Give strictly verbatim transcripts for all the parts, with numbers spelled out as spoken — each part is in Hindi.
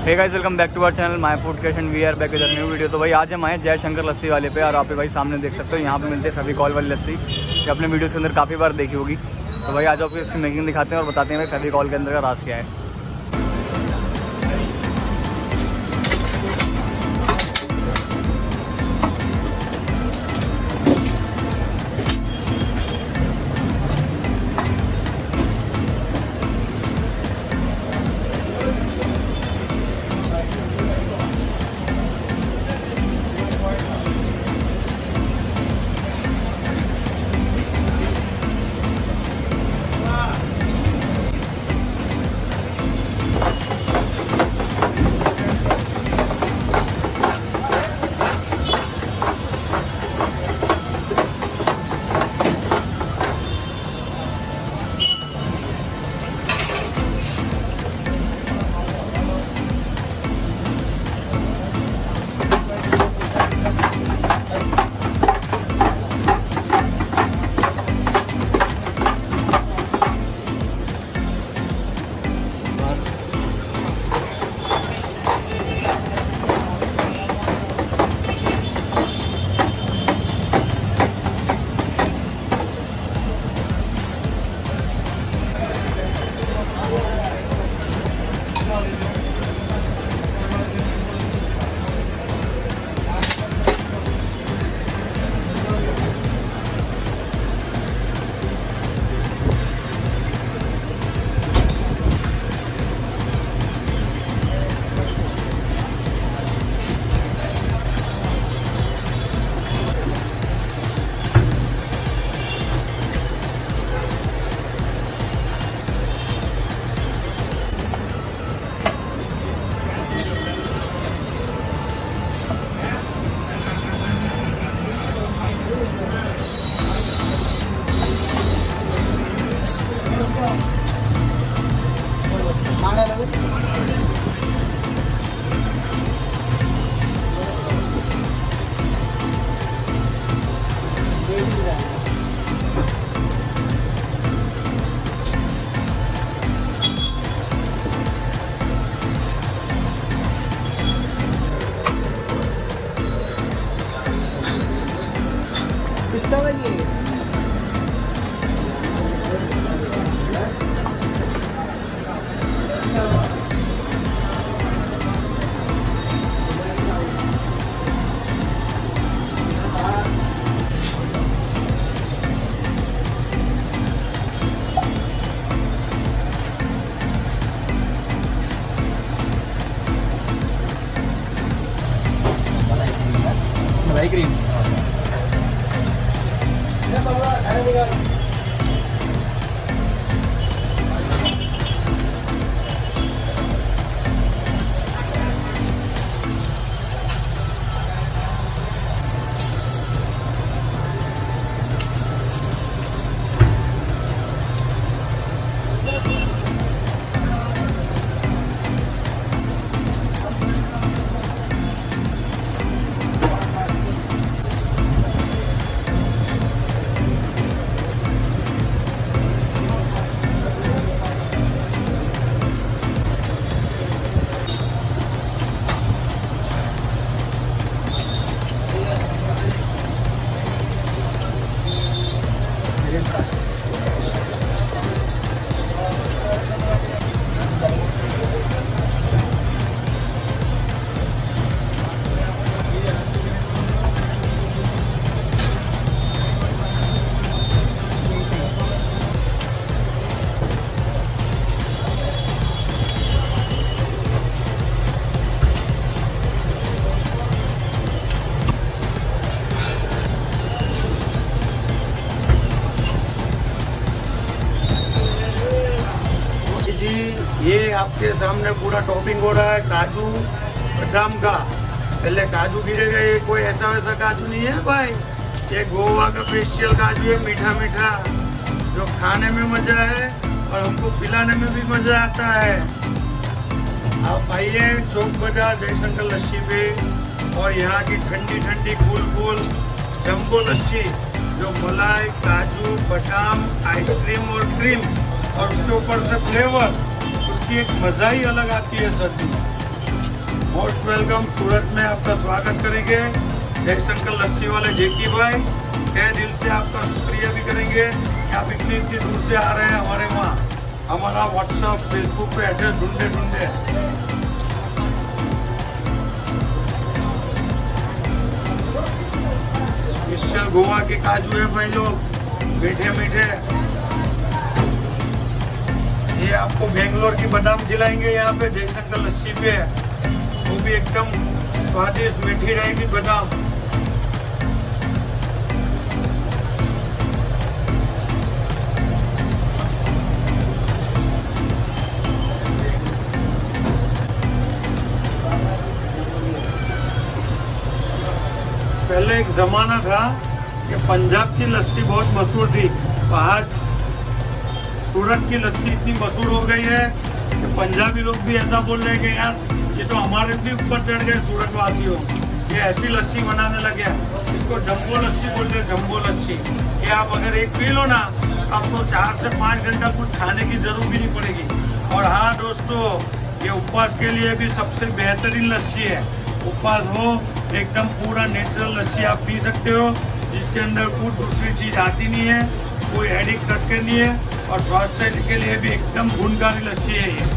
Hey guys, welcome back to our channel my food creation. We are back with new video. तो भाई आज हम आए जय शंकर लस्सी वाले पे और आप भाई सामने देख सकते हो यहाँ पे मिलते हैं फेविकॉल वाली लस्सी। ये अपने वीडियो के अंदर काफ़ी बार देखी होगी। तो भाई आज आपको इसकी मेकिंग दिखाते हैं और बताते हैं भाई फेविकॉल के अंदर का राज क्या है। किसका भाई ये? मलाई क्रीम ये आपके सामने पूरा टॉपिंग हो रहा है काजू बादाम का। पहले काजू गिरेगा, ये कोई ऐसा वैसा काजू नहीं है भाई, ये गोवा का स्पेशल काजू है, मीठा मीठा, जो खाने में मजा है और हमको पिलाने में भी मजा आता है। आप आइए चौक बाजार जयशंकर लस्सी पे और यहाँ की ठंडी ठंडी कूल कूल जम्बो लस्सी, जो मलाई, काजू, बादाम, आइसक्रीम और क्रीम और उसके ऊपर से फ्लेवर, उसकी एक मजा ही अलग आती है सच में। Most welcome. सूरत में आपका स्वागत करेंगे जयशंकर लस्सी वाले जेकी भाई, तहे दिल से आपका शुक्रिया भी करेंगे कि आप इतनी इतनी दूर से आ रहे हैं हमारे वहाँ। हमारा व्हाट्सअप फेसबुक पे एड्रेस ढूंढे ढूंढे स्पेशल गोवा के काजू है भाई लोग, मीठे मीठे। ये आपको बेंगलोर की बादाम खिलाएंगे यहाँ पे जयशंकर लस्सी पे, वो भी एकदम स्वादिष्ट मीठी रहेगी बादाम। पहले एक ज़माना था कि पंजाब की लस्सी बहुत मशहूर थी, आज सूरत की लस्सी इतनी मशहूर हो गई है कि पंजाबी लोग भी ऐसा बोल रहे हैं कि यार ये तो हमारे भी ऊपर चढ़ गए सूरत वासियों, ये ऐसी लस्सी बनाने लगे। इसको जम्बो लस्सी बोलते हैं, जम्बो लस्सी। ये आप अगर एक पी लो ना, आपको चार से पाँच घंटा कुछ खाने की जरूरत भी नहीं पड़ेगी। और हाँ दोस्तों, ये उपवास के लिए भी सबसे बेहतरीन लस्सी है। उपवास हो एकदम पूरा नेचुरल लस्सी आप पी सकते हो, जिसके अंदर कोई दूसरी चीज़ आती नहीं है, कोई एडिक करके नहीं है, और स्वास्थ्य के लिए भी एकदम गुणकारी लस्सी है ये।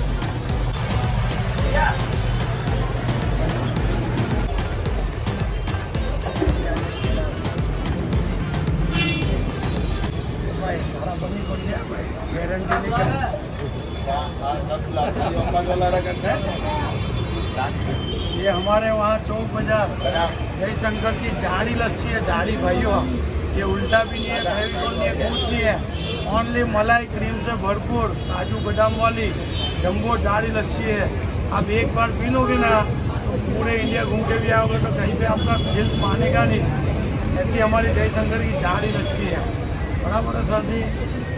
ये हमारे वहाँ चौक बाजार जयशंकर की झाड़ी लस्सी है, झाड़ी भाइयों। ये उल्टा भी नहीं है, फेविकोल नहीं है, कुछ नहीं है, ओनली मलाई क्रीम से भरपूर काजू बादाम वाली जम्बो झाड़ी लस्सी है। आप एक बार पी लोगे ना तो पूरे इंडिया घूम के भी आओगे तो कहीं पे आपका दिल मानेगा नहीं। ऐसी हमारी जयशंकर की झाड़ी लस्सी है। बराबर है सर जी।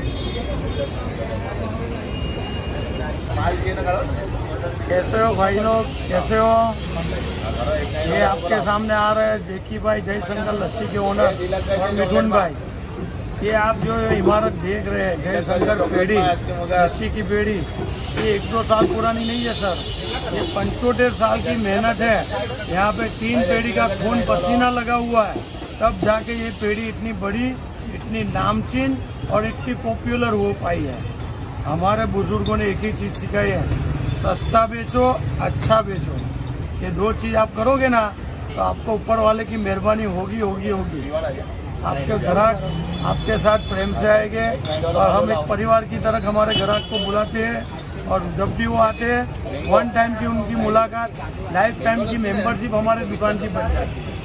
कैसे हो भाई लोग, कैसे हो? ये आपके सामने आ रहे हैं जेकी भाई जयशंकर लस्सी के ओनर और मिथुन भाई। ये आप जो इमारत देख रहे हैं जयशंकर पेड़ी लस्सी की पेड़ी, ये एक दो साल पुरानी नहीं है सर, ये पंचोतेर साल की मेहनत है। यहाँ पे तीन पेड़ी का खून पसीना लगा हुआ है, तब जाके ये पेड़ी इतनी बड़ी, इतनी नामचीन और इतनी पॉपुलर हो पाई है। हमारे बुजुर्गों ने एक ही चीज़ सिखाई है, सस्ता बेचो, अच्छा बेचो। ये दो चीज़ आप करोगे ना तो आपको ऊपर वाले की मेहरबानी होगी होगी होगी। आपके ग्राहक आपके साथ प्रेम से आएंगे, और हम एक परिवार की तरह हमारे ग्राहक को बुलाते हैं, और जब भी वो आते हैं वन टाइम की उनकी मुलाकात, लाइफ टाइम की मेंबरशिप हमारे दुकान की बन जाती है।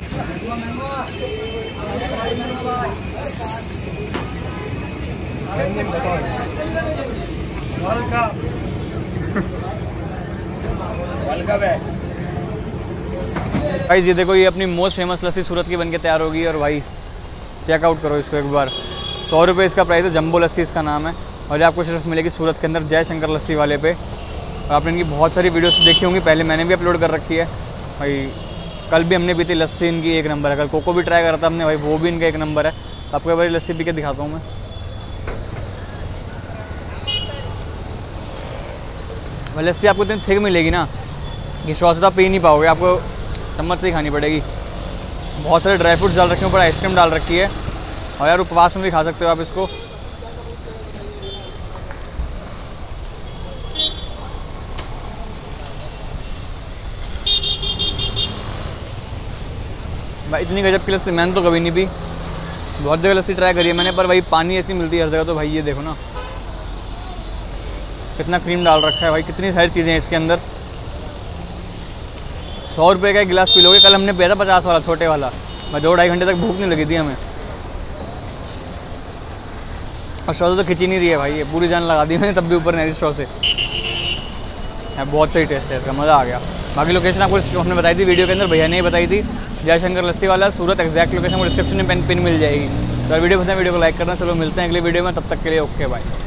भाई ये देखो, ये अपनी मोस्ट फेमस लस्सी सूरत की बनके तैयार होगी। और भाई चेकआउट करो इसको एक बार, सौ रुपये इसका प्राइस है, जम्बो लस्सी इसका नाम है। और ये आपको सिर्फ मिलेगी सूरत के अंदर जयशंकर लस्सी वाले पे। और आपने इनकी बहुत सारी वीडियोस देखी होंगी, पहले मैंने भी अपलोड कर रखी है भाई। कल भी हमने पी थी लस्सी, इनकी एक नंबर है। कल कोको भी ट्राई करा था हमने भाई, वो भी इनका एक नंबर है। तो आपको एक बार लस्सी पी के दिखाता हूँ मैं। भाई लस्सी आपको इतनी थिक मिलेगी ना कि श्वास आप पी नहीं पाओगे, आपको चम्मच से ही खानी पड़ेगी। बहुत सारे ड्राई फ्रूट्स डाल रखे हैं, ऊपर आइसक्रीम डाल रखी है। और यार उपवास में भी खा सकते हो आप इसको। भाई इतनी गजब की लस्सी मैंने तो कभी नहीं पी। बहुत जगह लस्सी ट्राई करी है मैंने, पर भाई पानी ऐसी मिलती है हर जगह। तो भाई ये देखो ना कितना क्रीम डाल रखा है भाई, कितनी सारी चीज़ें हैं इसके अंदर। सौ रुपये का एक गिलास पी लोगे। कल हमने पिया था पचास वाला, छोटे वाला। मैं दो ढाई घंटे तक भूख नहीं लगी थी हमें। और शो से तो खिंची नहीं रही है भाई, ये पूरी जान लगा दी मैंने, तब भी ऊपर नहीं शो से। बहुत सही टेस्ट है इसका, मज़ा आ गया। बाकी लोकेशन आपको हमने बताई थी वीडियो के अंदर, भैया ने बताई थी। जयशंकर लस्सी वाला सूरत, एक्जैक्ट लोकेशन को डिस्क्रिप्शन में पिन मिल जाएगी। तो वीडियो पसंद है वीडियो को लाइक करना। चलो मिलते हैं अगले वीडियो में, तब तक के लिए ओके बाय।